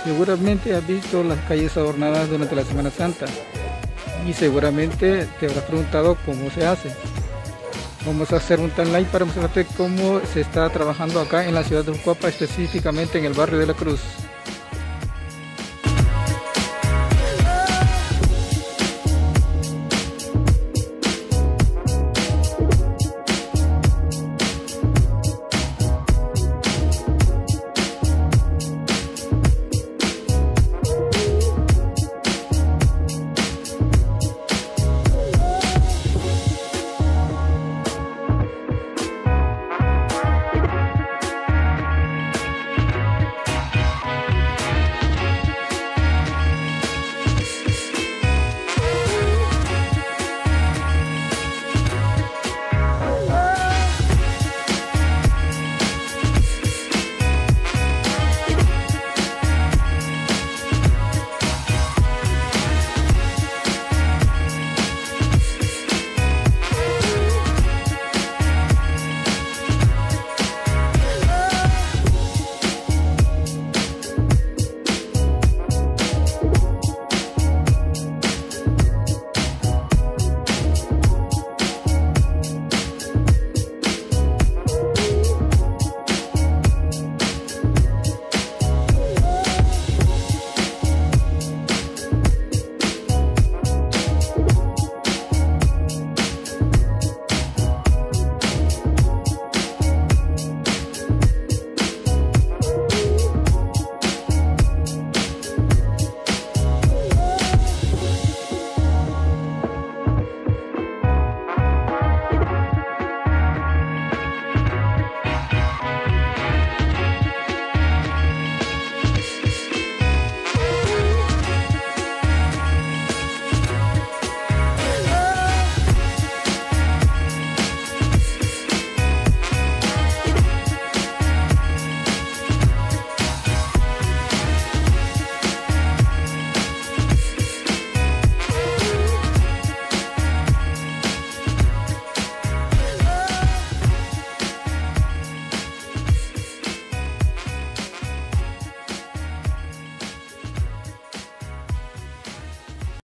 Seguramente has visto las calles adornadas durante la Semana Santa y seguramente te habrás preguntado cómo se hace. Vamos a hacer un timeline para mostrarte cómo se está trabajando acá en la ciudad de Uruapan, específicamente en el barrio de la Cruz.